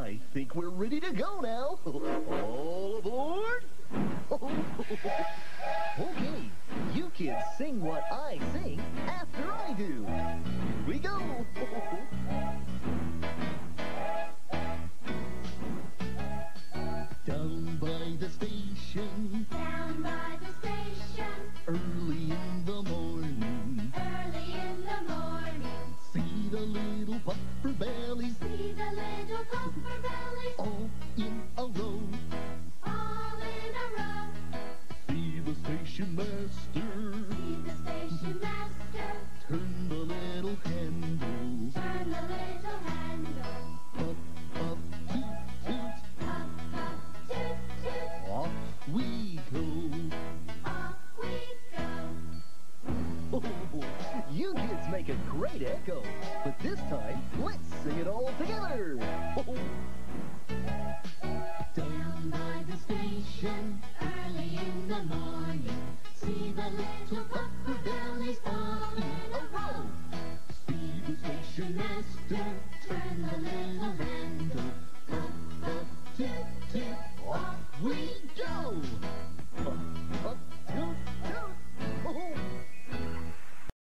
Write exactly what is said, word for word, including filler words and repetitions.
I think we're ready to go now. All aboard! Okay, you kids sing what I sing after I do. Here we go. Down by the station, Down by the station, early in the morning, early in the morning, see the little puffer bellies see the little puffer bellies all in a row. all in a row. See the station master See the station master turn the little handle. turn the little handle. Up, up, toot, toot, Up, up, toot, toot, off we go. off we go. Oh, you kids make a great echo, but this time, let's sing it all together. Down by the station, Early in the morning, see the little puffer bellies all in a row. see the station master Turn the little handle. Up, up, toot, toot, off we